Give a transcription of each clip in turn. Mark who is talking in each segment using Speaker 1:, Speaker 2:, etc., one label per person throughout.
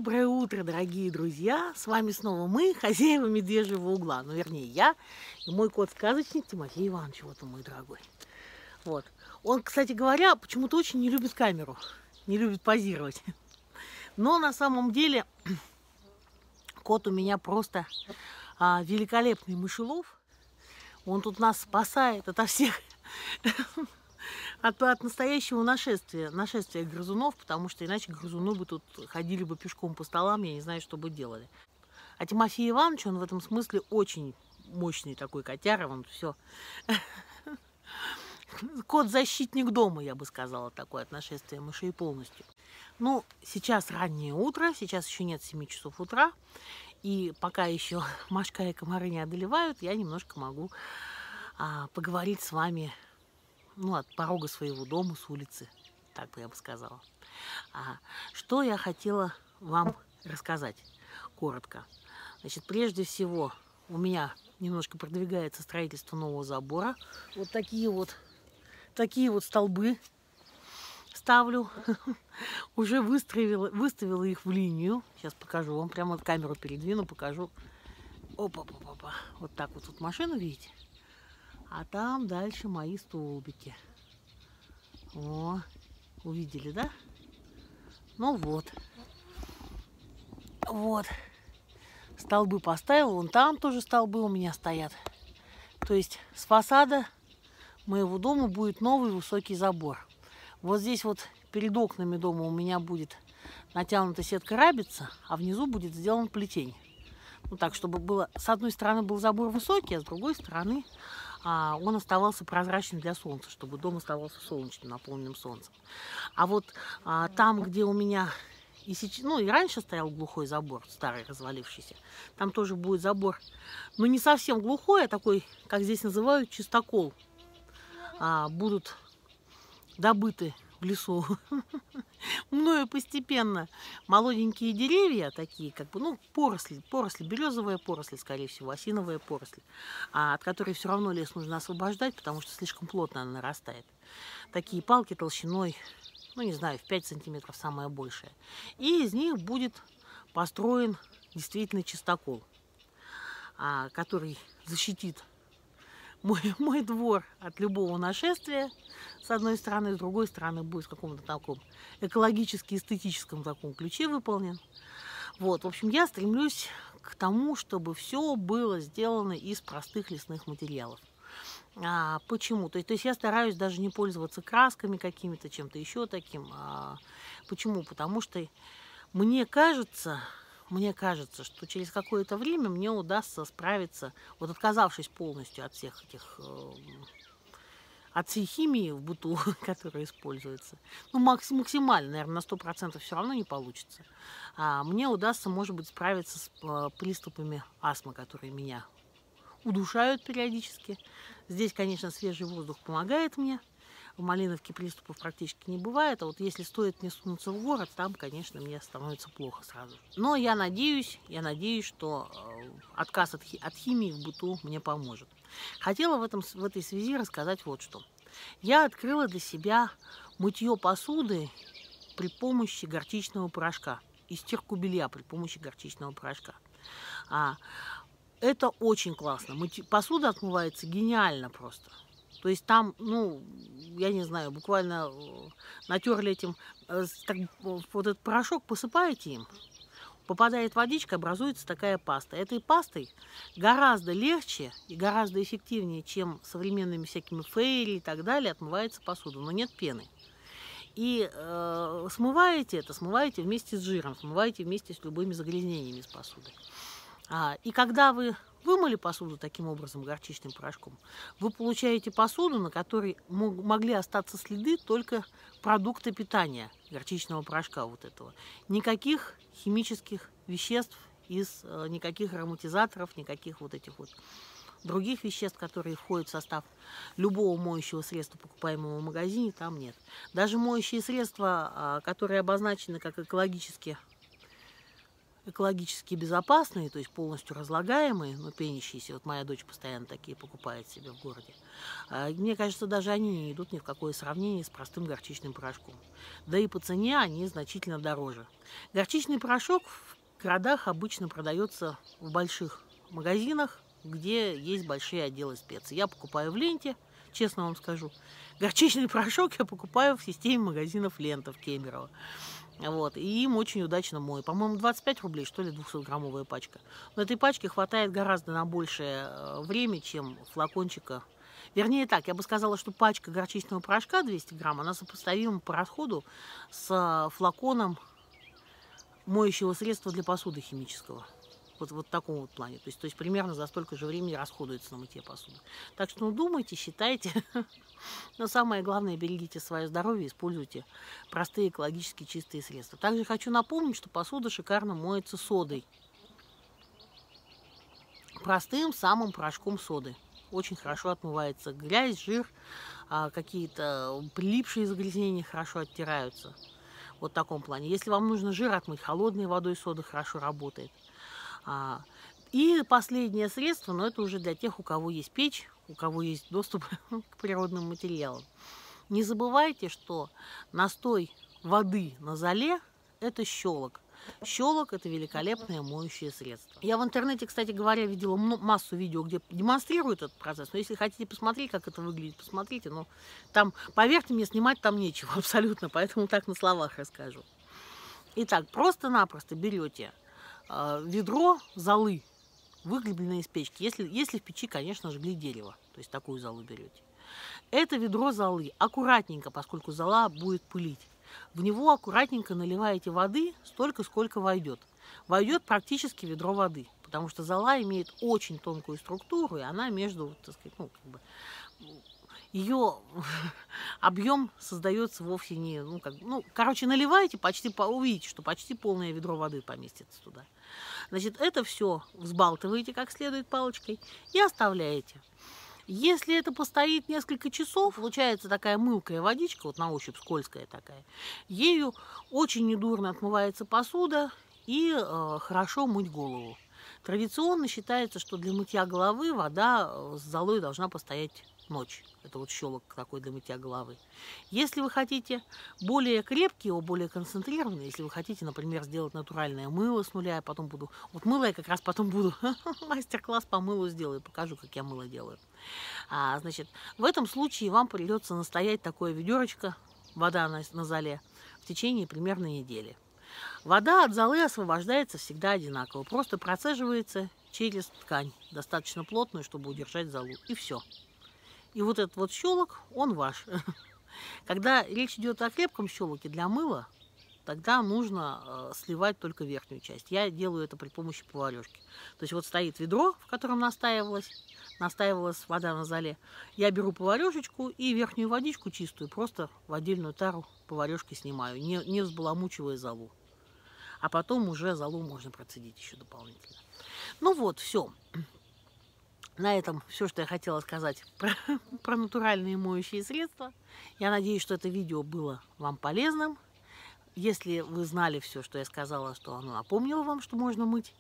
Speaker 1: Доброе утро, дорогие друзья! С вами снова мы, хозяева медвежьего угла. Ну, вернее, я и мой кот-сказочник Тимофей Иванович. Вот он, мой дорогой. Вот. Он, кстати говоря, почему-то очень не любит камеру, не любит позировать. Но на самом деле кот у меня просто великолепный мышелов. Он тут нас спасает ото всех, от настоящего нашествия грызунов, потому что иначе грызуны бы тут ходили бы пешком по столам, я не знаю, что бы делали. А Тимофей Иванович, он в этом смысле очень мощный такой котяра, он все. Кот-защитник дома, я бы сказала, такое от нашествия мышей полностью. Ну, сейчас раннее утро, сейчас еще нет 7 часов утра, и пока еще мошка и комары не одолевают, я немножко могу поговорить с вами, ну, от порога своего дома, с улицы, так бы я бы сказала. Что я хотела вам рассказать коротко. Значит, прежде всего, у меня немножко продвигается строительство нового забора. Вот такие вот столбы ставлю. Уже выставила их в линию. Сейчас покажу вам, прямо вот камеру передвину, покажу. Опа-па-па-па. Вот так вот тут машину, видите? А там дальше мои столбики. О, увидели, да? Ну вот. Вот. Столбы поставила. Вон там тоже столбы у меня стоят. То есть с фасада моего дома будет новый высокий забор. Вот здесь вот перед окнами дома у меня будет натянута сетка рабица, а внизу будет сделан плетень. Ну так, чтобы было, с одной стороны был забор высокий, а с другой стороны он оставался прозрачным для солнца, чтобы дом оставался солнечным, наполненным солнцем. А вот там, где у меня и раньше стоял глухой забор, старый, развалившийся, там тоже будет забор, но не совсем глухой, а такой, как здесь называют, чистокол. Будут добыты в лесу мною постепенно молоденькие деревья, такие как бы, ну, поросли, березовая поросль, скорее всего, осиновая поросль, от которой все равно лес нужно освобождать, потому что слишком плотно она нарастает. Такие палки толщиной, ну, не знаю, в 5 сантиметров самое большее. И из них будет построен действительно чистокол, который защитит мой двор от любого нашествия, с одной стороны, с другой стороны будет в каком-то таком экологически-эстетическом таком ключе выполнен. Вот, в общем, я стремлюсь к тому, чтобы все было сделано из простых лесных материалов. Почему? То есть я стараюсь даже не пользоваться красками какими-то, чем-то еще таким. Почему? Потому что мне кажется, что через какое-то время мне удастся справиться, вот отказавшись полностью от всех этих, от всей химии в быту, которая используется. Ну, максимально, наверное, на 100% все равно не получится. Мне удастся, может быть, справиться с приступами астмы, которые меня удушают периодически. Здесь, конечно, свежий воздух помогает мне. В Малиновке приступов практически не бывает, а вот если стоит мне сунуться в город, там, конечно, мне становится плохо сразу. Но я надеюсь, что отказ от химии в быту мне поможет. Хотела в этой связи рассказать вот что. Я открыла для себя мытье посуды при помощи горчичного порошка и стирку белья при помощи горчичного порошка. Это очень классно. Посуда отмывается гениально просто. То есть там, ну, я не знаю, буквально натерли этим, вот этот порошок посыпаете им, попадает водичка, образуется такая паста. Этой пастой гораздо легче и гораздо эффективнее, чем современными всякими фейри и так далее, отмывается посуда, но нет пены. И смываете вместе с жиром, смываете вместе с любыми загрязнениями с посуды. И когда вы вымыли посуду таким образом горчичным порошком, вы получаете посуду, на которой могли остаться следы только продукта питания горчичного порошка вот этого. Никаких химических веществ, никаких ароматизаторов, никаких вот этих вот других веществ, которые входят в состав любого моющего средства, покупаемого в магазине, там нет. Даже моющие средства, которые обозначены как экологически экологически безопасные, то есть полностью разлагаемые, но пенящиеся. Вот моя дочь постоянно такие покупает себе в городе. Мне кажется, даже они не идут ни в какое сравнение с простым горчичным порошком. Да и по цене они значительно дороже. Горчичный порошок в городах обычно продается в больших магазинах, где есть большие отделы специй. Я покупаю в ленте, честно вам скажу. Горчичный порошок я покупаю в системе магазинов «Лента» в Кемерово. Вот, и им очень удачно мою. По-моему, 25 рублей, что ли, 200-граммовая пачка. Но этой пачки хватает гораздо на большее время, чем флакончика. Вернее так, я бы сказала, что пачка горчичного порошка 200 грамм, она сопоставима по расходу с флаконом моющего средства для посуды химического. Вот в таком вот плане. То есть примерно за столько же времени расходуется на мытье посуды. Так что, думайте, считайте. Но самое главное, берегите свое здоровье, используйте простые экологически чистые средства. Также хочу напомнить, что посуда шикарно моется содой. Простым самым порошком соды. Очень хорошо отмывается грязь, жир, какие-то прилипшие загрязнения хорошо оттираются. Вот в таком плане. Если вам нужно жир отмыть, холодной водой сода хорошо работает. И последнее средство, но это уже для тех, у кого есть печь, у кого есть доступ к природным материалам. Не забывайте, что настой воды на золе – это щелок. Щелок – это великолепное моющее средство. Я в интернете, кстати говоря, видела массу видео, где демонстрируют этот процесс. Но если хотите посмотреть, как это выглядит, посмотрите. Но там, поверьте мне, снимать там нечего абсолютно, поэтому так на словах расскажу. Итак, просто-напросто берете ведро золы, выгребленное из печки. Если в печи, конечно, жгли дерево, то есть такую золу берете. Это ведро золы аккуратненько, поскольку зола будет пылить. В него аккуратненько наливаете воды столько, сколько войдет. Войдет практически ведро воды, потому что зола имеет очень тонкую структуру, и она между, так сказать, ее объем создается вовсе не, короче, наливаете, увидите, что почти полное ведро воды поместится туда. Значит, это все взбалтываете как следует палочкой и оставляете. Если это постоит несколько часов, получается такая мылкая водичка, вот на ощупь скользкая такая. Ею очень недурно отмывается посуда и хорошо мыть голову. Традиционно считается, что для мытья головы вода с золой должна постоять ночь. Это вот щелок такой для мытья головы. Если вы хотите более крепкий, более концентрированный, если вы хотите, например, сделать натуральное мыло с нуля, я потом буду... Вот мыло я как раз потом буду мастер-класс по мылу сделаю, покажу, как я мыло делаю. Значит, в этом случае вам придется настоять такое ведерочко, вода на золе, в течение примерно недели. Вода от золы освобождается всегда одинаково, просто процеживается через ткань, достаточно плотную, чтобы удержать золу, и все. И вот этот вот щелок, он ваш. Когда речь идет о крепком щелоке для мыла, тогда нужно сливать только верхнюю часть. Я делаю это при помощи поварешки. То есть вот стоит ведро, в котором настаивалась вода на золе. Я беру поварешечку и верхнюю водичку чистую просто в отдельную тару поварешкой снимаю, не взбаламучивая золу. А потом уже золу можно процедить еще дополнительно. Ну вот, все. На этом все, что я хотела сказать про натуральные моющие средства. Я надеюсь, что это видео было вам полезным. Если вы знали все, что я сказала, что оно напомнило вам, что можно мыть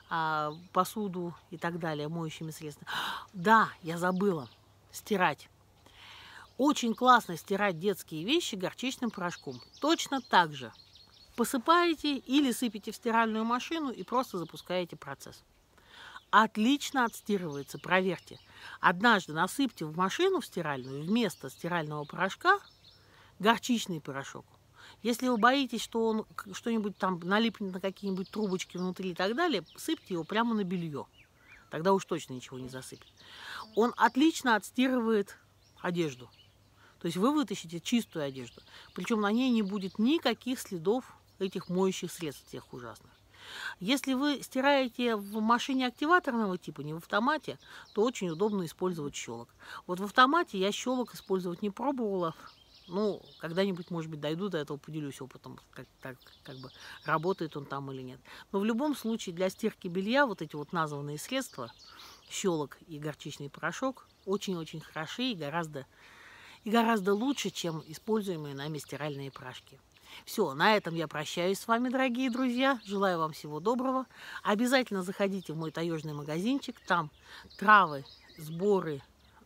Speaker 1: посуду и так далее моющими средствами. Да, я забыла. Стирать. Очень классно стирать детские вещи горчичным порошком. Точно так же. Посыпаете или сыпете в стиральную машину и просто запускаете процесс. Отлично отстирывается, проверьте. Однажды насыпьте в машину в стиральную вместо стирального порошка горчичный порошок. Если вы боитесь, что он что-нибудь там налипнет на какие-нибудь трубочки внутри и так далее, сыпьте его прямо на белье. Тогда уж точно ничего не засыпет. Он отлично отстирывает одежду. То есть вы вытащите чистую одежду. Причем на ней не будет никаких следов этих моющих средств, тех ужасных. Если вы стираете в машине активаторного типа, не в автомате, то очень удобно использовать щелок. Вот в автомате я щелок использовать не пробовала. Ну, когда-нибудь, может быть, дойду до этого, поделюсь опытом, как бы работает он там или нет. Но в любом случае для стирки белья вот эти вот названные средства, щелок и горчичный порошок, очень-очень хороши и гораздо лучше, чем используемые нами стиральные порошки. Все, на этом я прощаюсь с вами, дорогие друзья. Желаю вам всего доброго. Обязательно заходите в мой таежный магазинчик. Там травы, сборы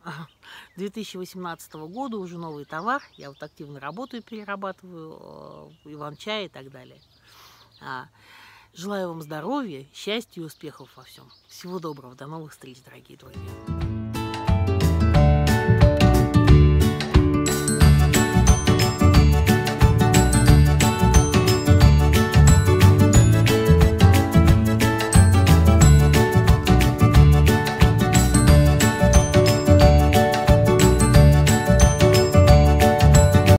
Speaker 1: 2018 года, уже новый товар. Я вот активно работаю, перерабатываю иван-чай и так далее. Желаю вам здоровья, счастья и успехов во всем. Всего доброго, до новых встреч, дорогие друзья.